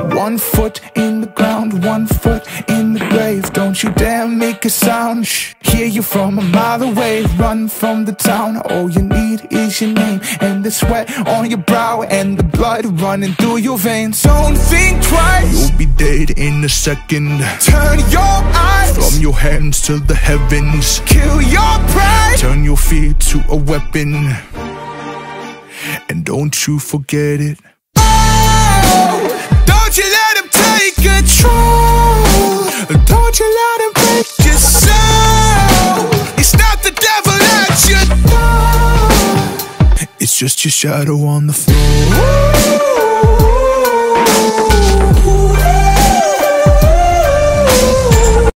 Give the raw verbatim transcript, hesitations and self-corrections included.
One foot in the ground, one foot in the grave. Don't you dare make a sound. Shh, hear you from a mile away. Run from the town. All you need is your name and the sweat on your brow and the blood running through your veins. Don't think twice, you'll be dead in a second. Turn your eyes from your hands to the heavens. Kill your pride, turn your fear to a weapon, and don't you forget it. Oh, don't you let him take control. Don't you let him break your soul. It's not the devil at your door, it's just your shadow on the floor.